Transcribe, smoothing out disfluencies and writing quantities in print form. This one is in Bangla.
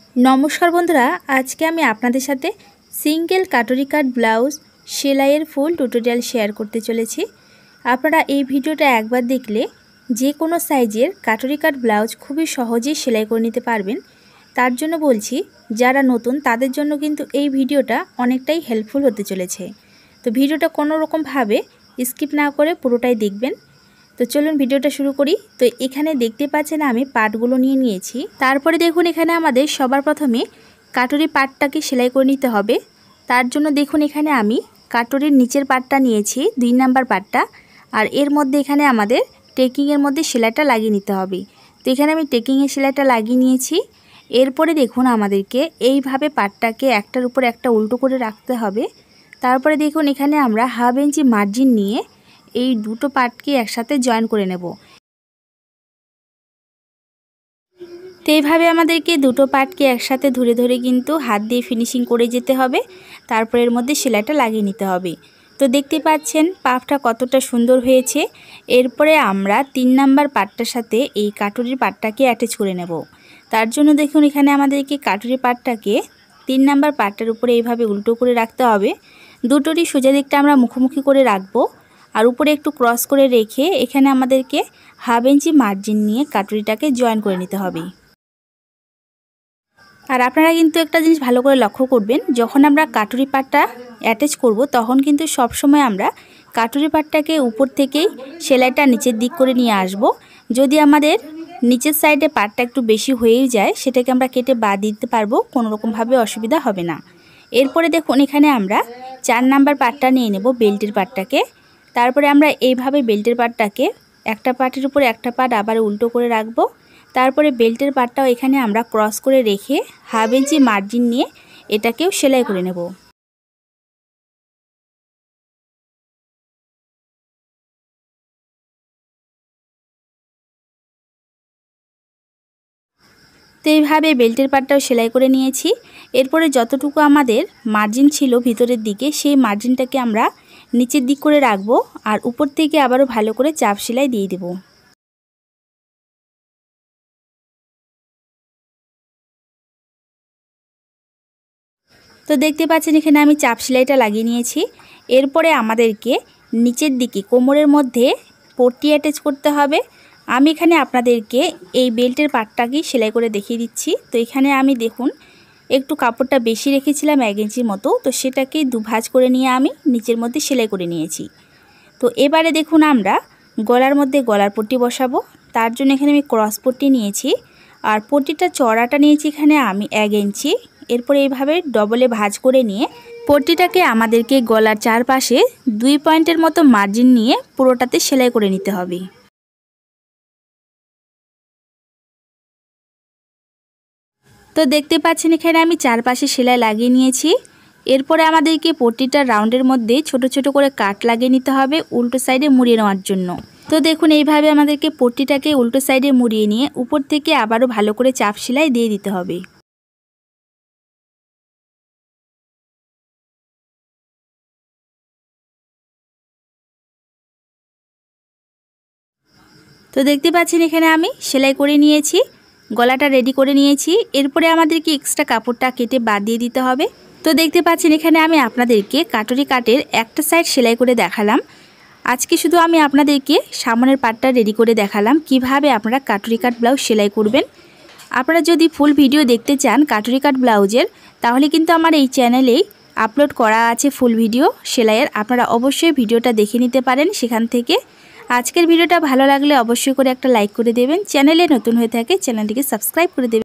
नमस्कार बंधुरा, आज के आमी आपनादेर साथे सिंगल काटुरी काट ब्लाउज सेलाइएर फुल टिउटोरियल शेयर करते चलेछि। आपनारा এই ভিডিওটা একবার দেখলে যে কোনো সাইজের কাটুরি কাট ব্লাউজ খুবই সহজেই সেলাই করে নিতে পারবেন। তার জন্য বলছি, যারা নতুন তাদের জন্য কিন্তু এই ভিডিওটা অনেকটাই হেল্পফুল হতে চলেছে। তো ভিডিওটা কোনো রকম ভাবে স্কিপ না করে পুরোটাই দেখবেন। তো চলুন ভিডিওটা शुरू करी। तो एखाने देखते पाच्छेन आमी पार्टगुलो निये नियेछि। तारपरे देखुन एखाने आमादेर सबार प्रथमे काटुरी पार्टटाके सेलाई करे निते होबे। तार जोन्नो देखुन एखाने आमी काटुरिर नीचेर पार्टटा नियेछि 2 नम्बर पार्टटा, और एर मध्य एखाने आमादेर टेकिंगेर मध्य सेलाइटा लागिये निते होबे। तो एखाने आमी टेकिंगेर सेलाइटा लागिये नियेछि। एरपरे देखुन आमादेरके एइभाবে पार्टटाके एकटार उपर एकटा उल्टो करे राखते होबे। तारपरे देखुन एखाने आमरा हाफ इंची मार्जिन निये এই দুটো পার্টকে একসাথে জয়েন করে নেব। তো এইভাবে আমাদেরকে দুটো পার্টকে একসাথে ধরে ধরে কিন্তু হাত দিয়ে ফিনিশিং করে যেতে হবে। তারপর এর মধ্যে সেলাইটা লাগিয়ে নিতে হবে। তো দেখতে পাচ্ছেন পাফটা কতটা সুন্দর হয়েছে। এরপরে আমরা 3 নাম্বার পার্টটার সাথে এই কাটুরির পার্টটাকে অ্যাটাচ করে নেব। তার জন্য দেখুন এখানে আমাদেরকে কাটুরির পার্টটাকে 3 নাম্বার পার্টটার উপরে এইভাবে উল্টো করে রাখতে হবে। দুটোরই সোজা দিকটা আমরা মুখোমুখি করে রাখবো। और ऊपरे एकटू क्रस करे रेखे एखाने आमादेरके हाफ इंची मार्जिन निये काटुरिटाके जয়েন करे निते होबे। और आपनारा किन्तु एकटा जिनिस भालो करे लक्ष्य करबेन, जखन आमरा काटुरी पार्टटा अ্যাটাচ करब तखन किन्तु सब समय आमरा काटुरी पार्टटाके ऊपर थेकेई सेलाइटा नीचेर दिक करे निये आसबो। यदि आमादेर नीचेर साइडे पार्टटा एकटू बेशी हये जाय सेटाके आमरा केटे बाद दिते पारबो, कोनो रकम भावे असुविधा होबे ना। एरपरे देखुन एखाने आमरा 4 नाम्बर पार्टटा निये नेब, बेल्टेर पार्टटाके। तारपरे आमरा এইভাবে बेल्टेर पार्टटाके একটা পার্টের উপরে একটা পার্ট আবার উল্টো করে রাখবো। তারপরে বেল্টের পার্টটাও এখানে আমরা ক্রস করে রেখে হাফ ইঞ্চি মার্জিন নিয়ে এটাকেও সেলাই করে নেব। তো এইভাবে বেল্টের পার্টটাও সেলাই করে নিয়েছি। এরপরে যতটুকু আমাদের মার্জিন ছিল ভিতরের দিকে সেই মার্জিনটাকে আমরা नीचेर दिक करे राखबो और ऊपर थेके आबारो भालो करे चाप सेलाई दिए देब। तो देखते पाच्छेन एखाने आमी चाप सेलाइटा लागिये नियेछि। एरपरे आमादेरके नीचेर दिके कोमरेर मध्य पट्टी अ্যাটাচ करते होबे। आमी एखाने आपनादेरके एई बेल्टेर पार्टटाकेई सेलाई करे देखिए दिচ্ছি। तो एखाने आमी देखुन একটু কাপড়টা বেশি রেখেছিলাম 1 ইঞ্চির মতো, তো সেটাকে দুভাঁজ করে নিয়ে আমি নিচের মধ্যে সেলাই করে নিয়েছি। তো এবারে দেখুন আমরা গলার মধ্যে গলার পট্টি বসাবো। তার জন্য এখানে আমি ক্রস পট্টি নিয়েছি আর পট্টিটা চড়াটা নিয়েছি এখানে আমি 1 ইঞ্চি। এরপর এইভাবে ডবলে ভাঁজ করে নিয়ে পট্টিটাকে আমাদেরকে গলার চারপাশে 2 পয়েন্টের মতো মার্জিন নিয়ে পুরোটাতে সেলাই করে নিতে হবে। तो देखते पाच्छेन एखाने आमी चारपाशे सेलाई लागिये नियेछि। एरपरे आमादेरके पट्टिटार राउंडेर मध्य छोटो छोटो करे काट लागिये निते होबे उल्टो साइडे मुड़िये नेওয়ার जन्य। तो देखुन এইভাবে आमादेरके पट्टिटाके उल्टो साइडे मुड़िये निये ऊपर थेके आबारो भालो करे चाप सेलाई दिये दिते होबे। तो देखते पाच्छेन एखाने आमी सेलाई करे नियेछि, गलाटा रेडी करे नियेछि। एरपरे आमादेरके एक्सट्रा कापड़टा केटे बाद दिए दिते होबे। तो देखते पाच्छेन एखाने आमी आपनादेरके काटुरी काटेर एकटा साइड सेलाई करे देखालाम। आजके शुधु आमी आपनादेरके सामনের पार्टटा रेडी करे देखालाम किभाबे आपनारा काटुरी काट ब्लाउज सेलाई करबेन। आपनारा जदि फुल भिडियो देखते चान काटुरी काट ब्लाउजेर ताहले किन्तु आमार এই চ্যানেলেই আপলোড করা আছে ফুল ভিডিও সেলাইয়ের, আপনারা অবশ্যই ভিডিওটা দেখে নিতে পারেন সেখান থেকে। আজকের ভিডিওটা ভালো লাগলে অবশ্যই করে একটা লাইক করে দেবেন। চ্যানেলে নতুন হয়ে থাকে চ্যানেলটিকে সাবস্ক্রাইব করে দেবেন।